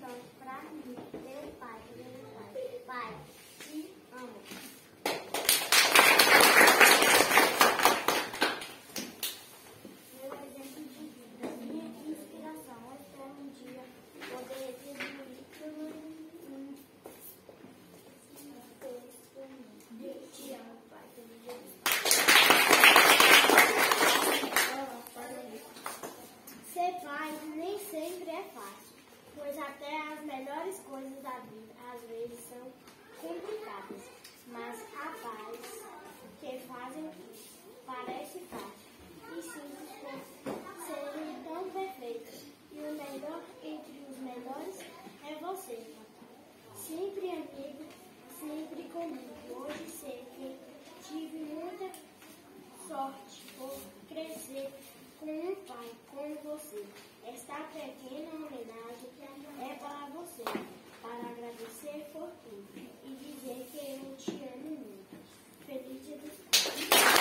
Então, pra mim, meu pai, pai, te amo. Meu exemplo de vida, minha inspiração. Eu espero um dia poder retribuir tudo te amo, pai. Ser pai nem sempre é fácil, pois até as melhores coisas da vida às vezes são complicadas, mas a paz que fazem parece fácil e simples por serem tão perfeitos. E o melhor entre os melhores é você, sempre amigo, sempre comigo. Hoje sei que tive muita sorte por crescer com um pai como você. Esta pequena homenagem é para você, para agradecer por tudo e dizer que eu te amo muito. Feliz Dia dos Pais.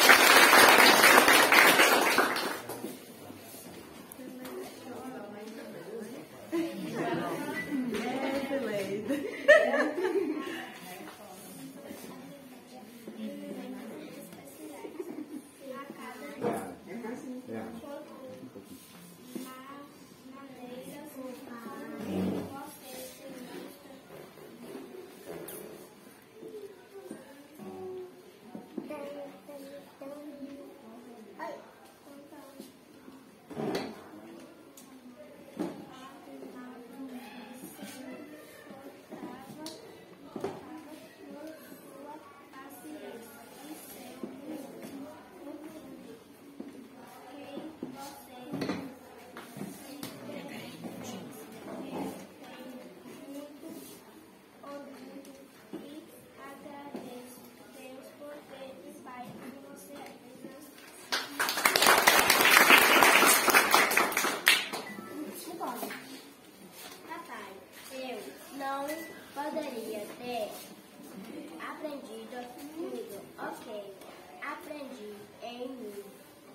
Não poderia ter aprendido tudo. Ok, aprendi em mim.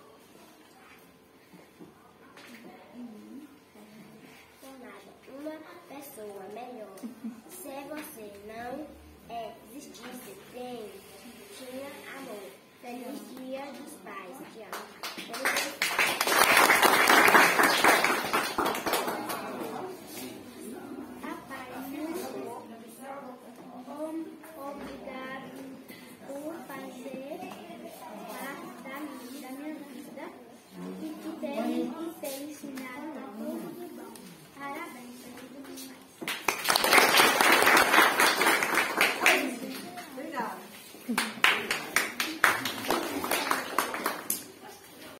Tornada uma pessoa melhor. Se você não existisse, tinha amor. Feliz Dia dos Pais. Te amo.